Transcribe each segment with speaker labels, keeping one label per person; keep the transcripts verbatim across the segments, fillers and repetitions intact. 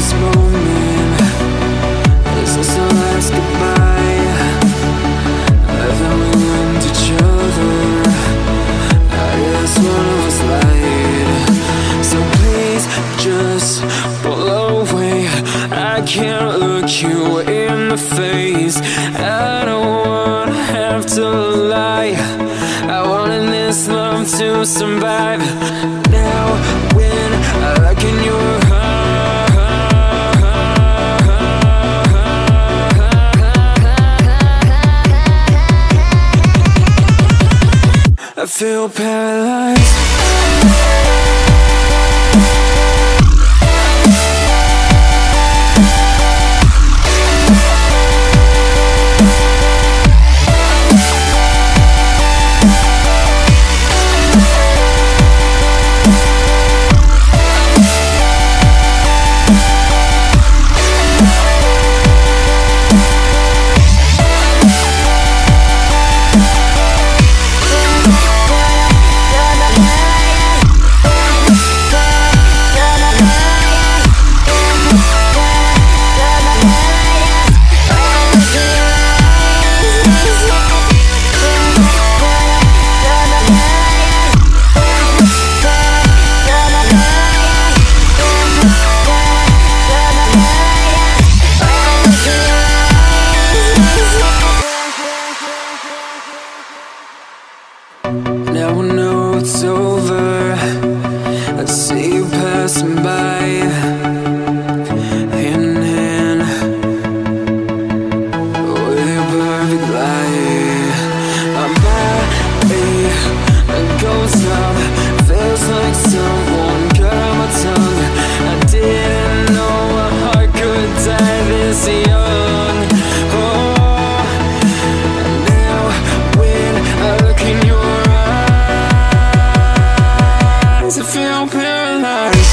Speaker 1: this moment. Is this our last goodbye? Haven't we learned each other? I guess one of us lied. So please just pull away. I can't look you in the face. I don't wanna have to lie. I wanted this love to survive. Now when I look in your eyes, I feel paralyzed. Now I know it's over. I see you passing by, hand in hand, with your perfect light. My body, a ghost town, feels like someone cut out my tongue. I didn't know a heart could die this young. Oh, now when I look in your eyes, I feel paralyzed.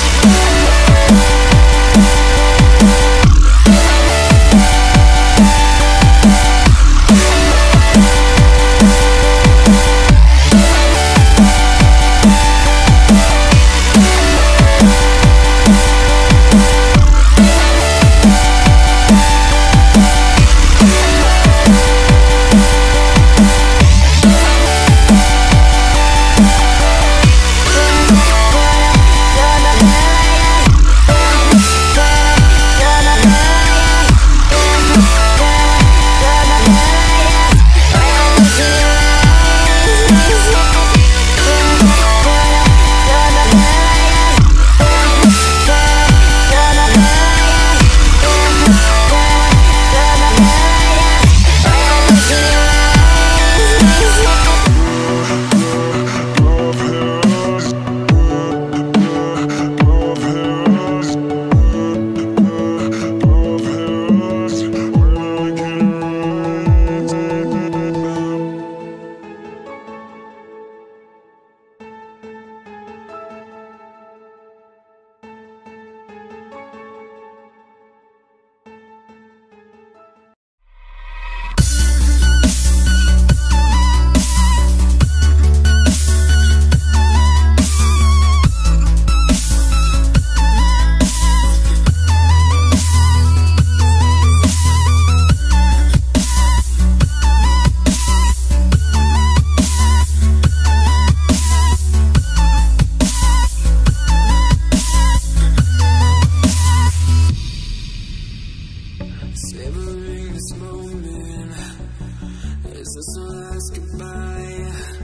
Speaker 1: Savoring this moment. Is this our last goodbye?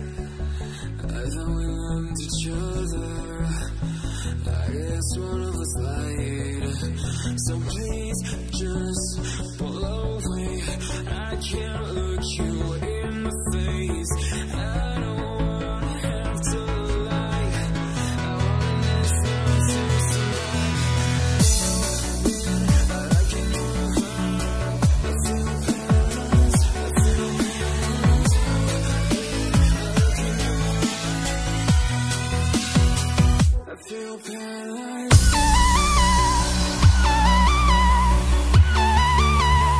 Speaker 1: I thought we loved each other. I guess one of us lied. So please just pull away. I can't look you in the face. I don't wanna have to lie. I want this love to survive. I like in your heart. I feel paralyzed. I feel paralyzed. I look in your eyes. I feel paralyzed.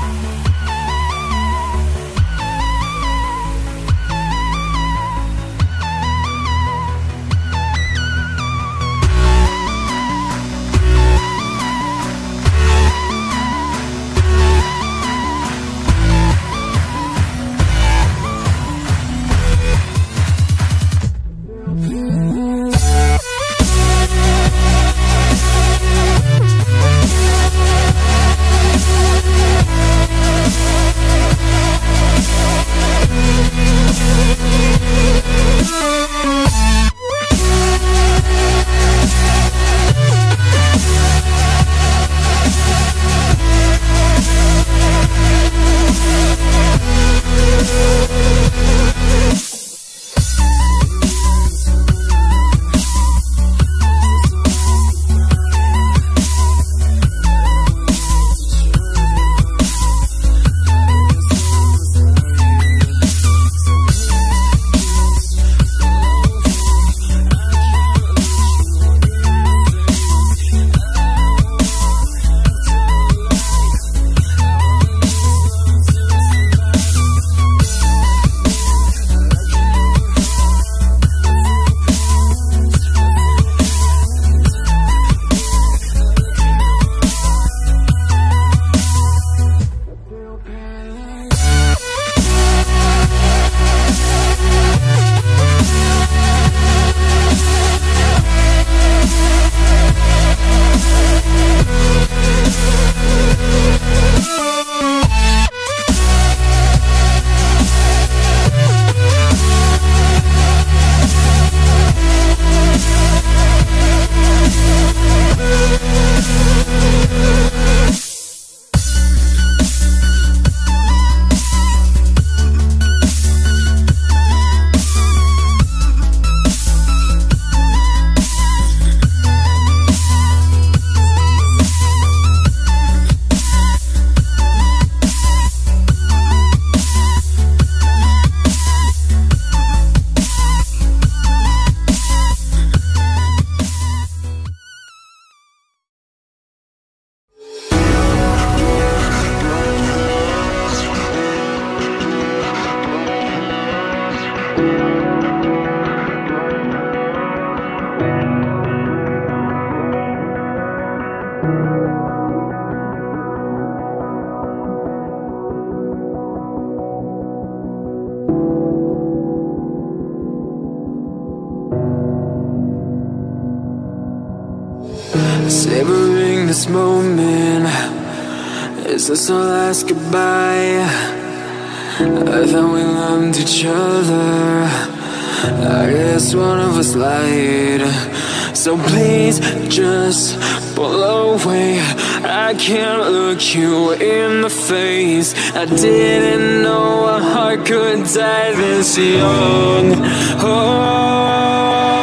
Speaker 1: this moment? Is this our last goodbye? I thought we loved each other. I guess one of us lied. So please just pull away. I can't look you in the face. I didn't know a heart could die this young. Oh,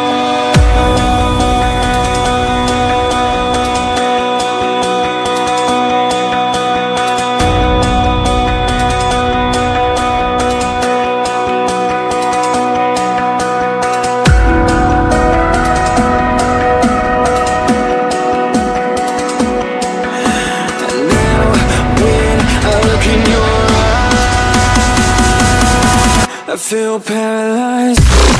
Speaker 1: I feel paralyzed.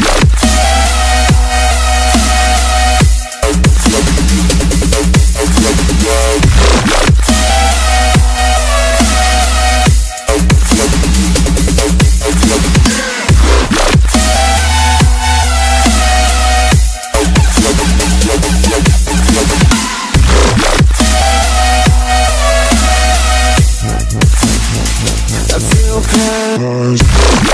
Speaker 1: I feel paralyzed.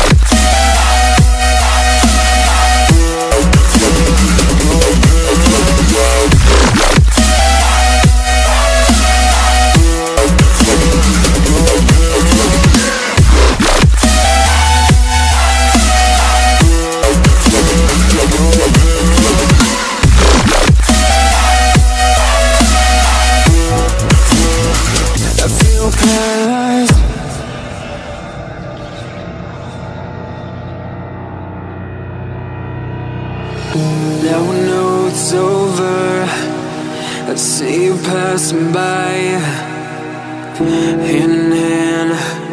Speaker 1: Now I know it's over. I see you passing by, hand in hand,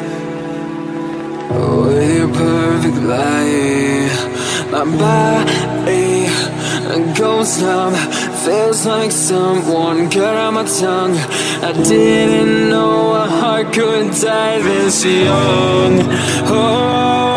Speaker 1: with your perfect light. My body goes numb, feels like someone cut out my tongue. I didn't know a heart could die this young. Oh,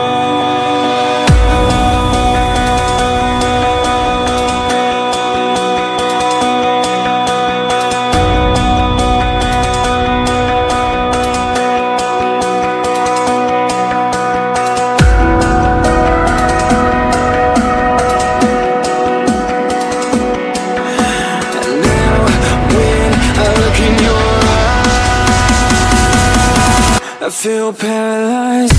Speaker 1: I feel paralyzed.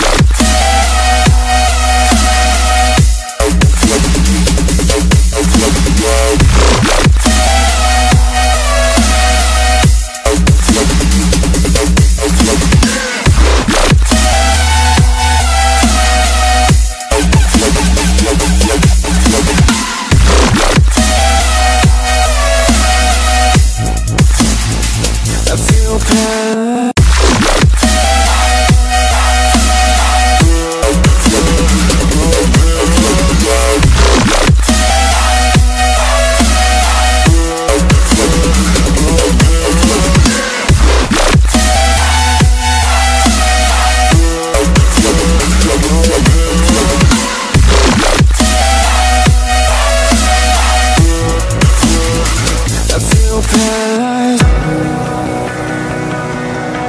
Speaker 1: I feel paralyzed. I feel paralyzed.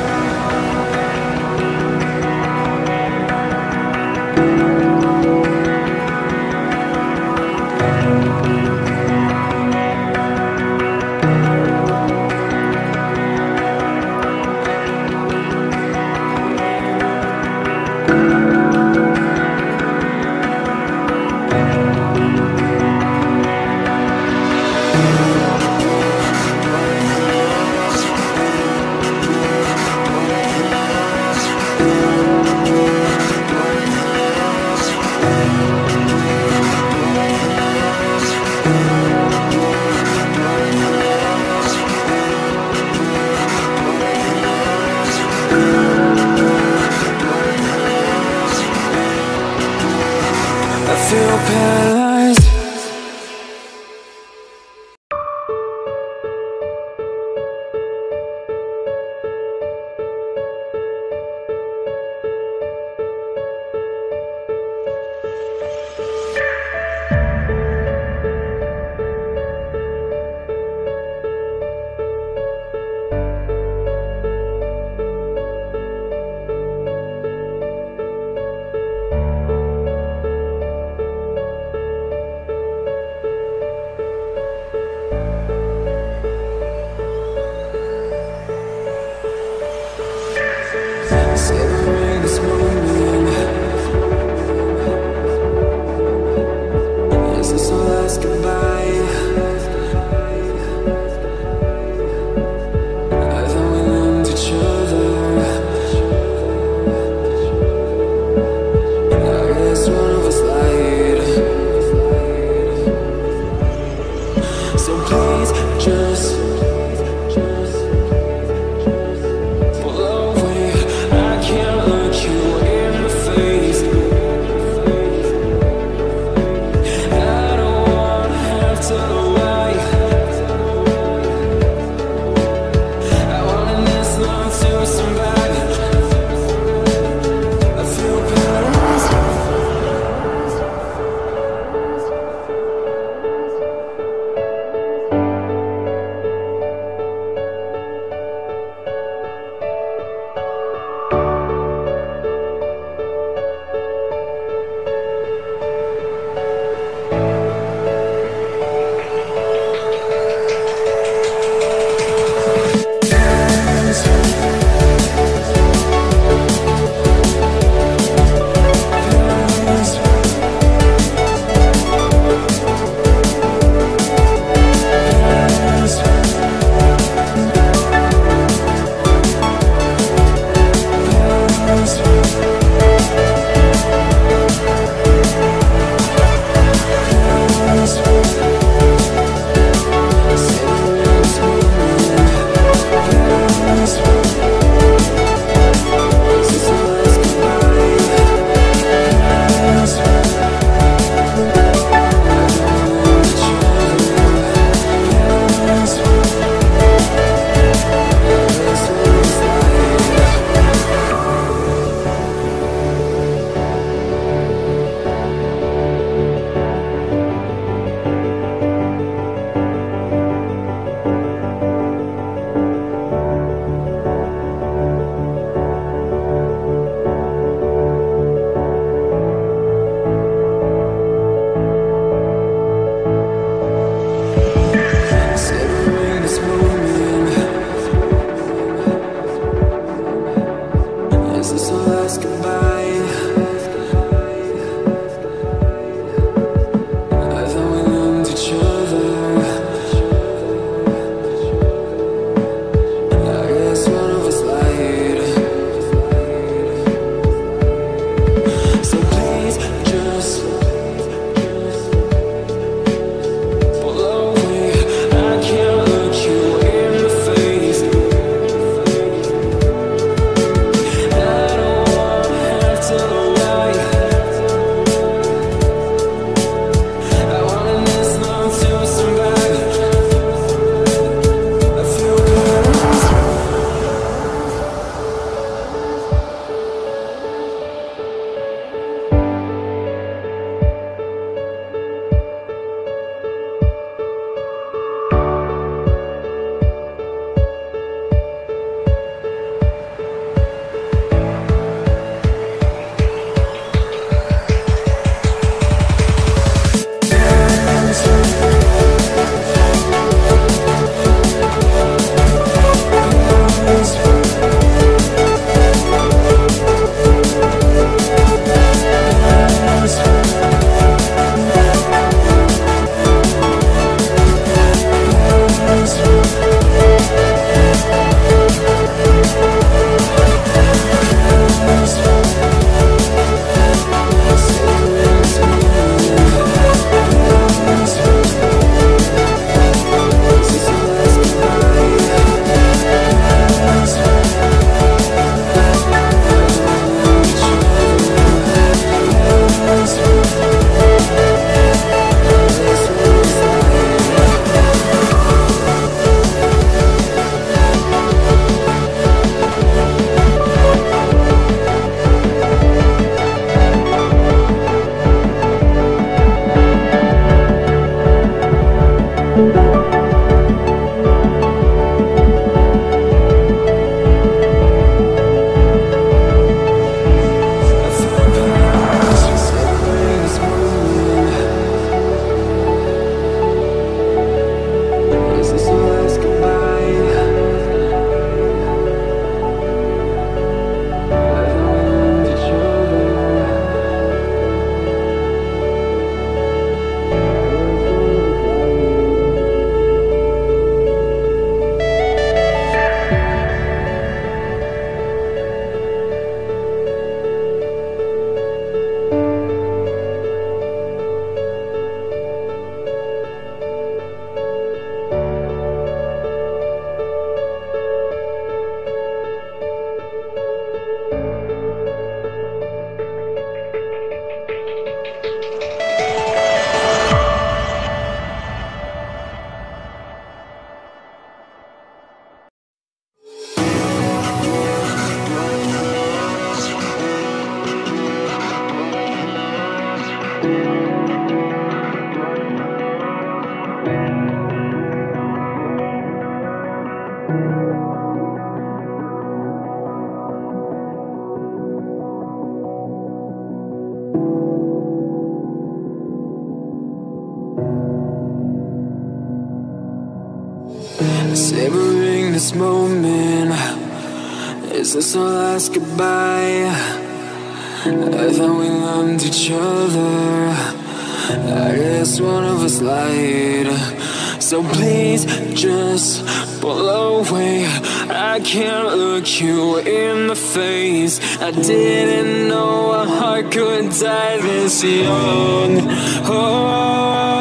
Speaker 1: Savoring this moment, is this our last goodbye? I thought we loved each other, I guess one of us lied. So please just pull away, I can't look you in the face. I didn't know a heart could die this young. Oh,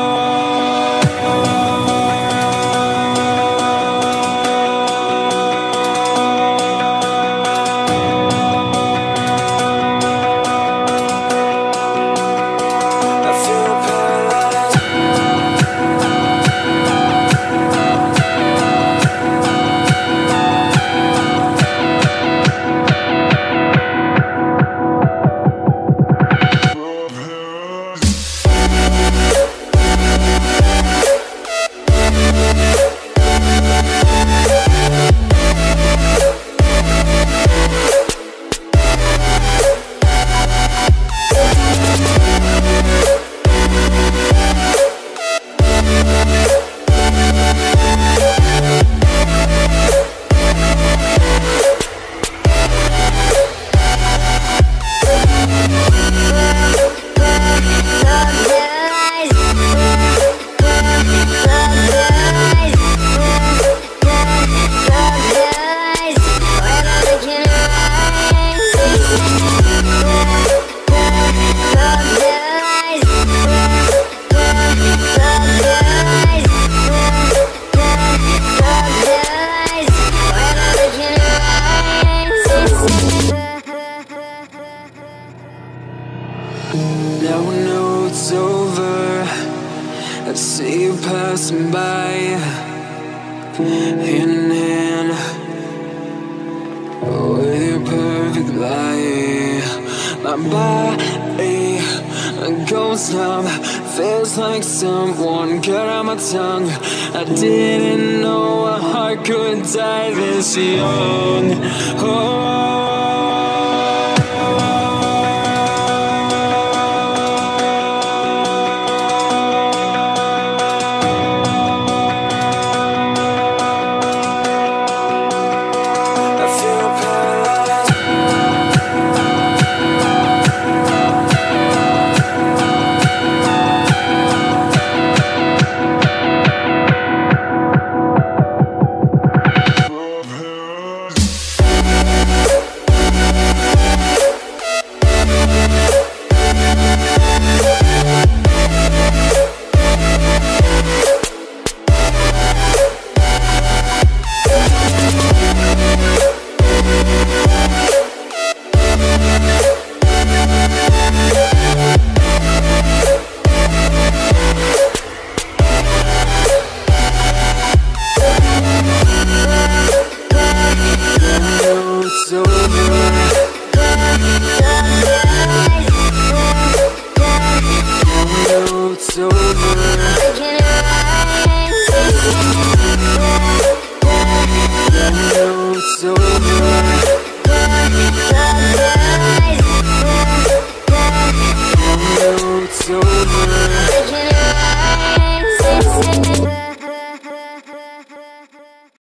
Speaker 1: now I know it's over. I see you passing by, hand in hand, with your perfect lie. My body goes numb, feels like someone cut out my tongue. I didn't know a heart could die this young. Oh, it's over.